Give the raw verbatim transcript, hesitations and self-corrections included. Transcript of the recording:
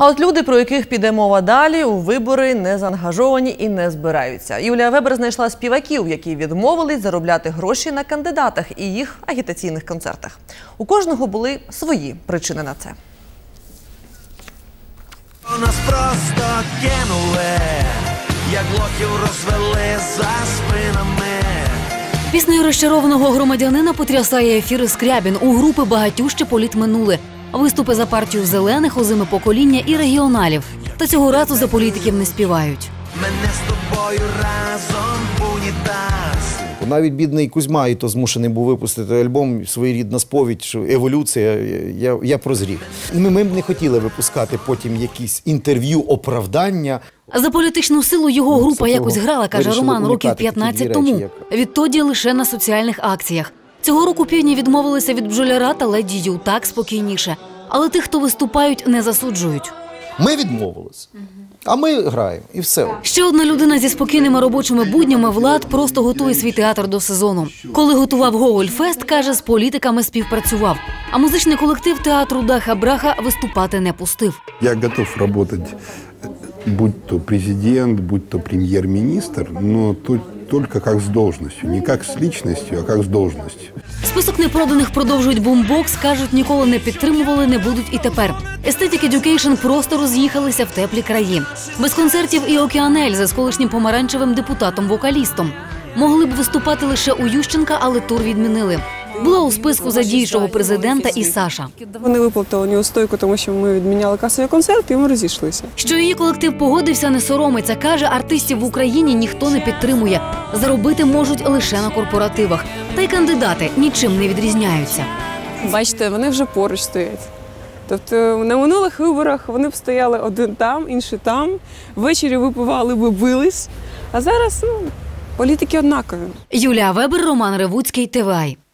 А от люди, про яких піде мова далі, у вибори не заангажовані і не збираються. Юлія Вебер знайшла співаків, які відмовились заробляти гроші на кандидатах і їх агітаційних концертах. У кожного були свої причини на це. Нас просто кинули, як лохів розвели за спинами. Піснею розчарованого громадянина потрясає ефіри Скрябін. У групи багатюще політминули. Виступи за партію зелених, озиме покоління і регіоналів. Та цього разу за політиків не співають. Мене з тобою разом в унітаз. Навіть бідний Кузьма і то змушений був випустити альбом «Своєрідна сповідь», що еволюція, я, я прозрів. Ми, ми б не хотіли випускати потім якісь інтерв'ю, оправдання. За політичну силу його група якось грала, каже Роман, років п'ятнадцять тому. Відтоді лише на соціальних акціях. Цього року півні відмовилися від бджоляра та Леді Ю, так спокійніше. Але тих, хто виступають, не засуджують. Ми відмовилися, а ми граємо, і все. Ще одна людина зі спокійними робочими буднями, Влад, просто готує свій театр до сезону. Коли готував Гоголь-фест, каже, з політиками співпрацював. А музичний колектив театру Даха-Браха виступати не пустив. Я готов працювати, будь то президент, будь то прем'єр-міністр, але тут тільки як з должністю, не як з лічністю, а як з должністю. Список непроданих продовжують бумбокс, кажуть, ніколи не підтримували, не будуть і тепер. Естетик Едюкейшн просто роз'їхалися в теплі краї. Без концертів і Океанельзи з колишнім помаранчевим депутатом-вокалістом. Могли б виступати лише у Ющенка, але тур відмінили. Була у списку за діючого президента і Саша. Вони виплатили неустойку, тому що ми відміняли касовий концерт і ми розійшлися. Що її колектив погодився, не соромиться. Каже, артистів в Україні ніхто не підтримує. Заробити можуть лише на корпоративах. Та й кандидати нічим не відрізняються. Бачите, вони вже поруч стоять. Тобто на минулих виборах вони б стояли один там, інший там. Ввечері випивали би, бились. А зараз, ну, політики однакові. Юлія Вебер, Роман Ревуцький, ТВАЙ.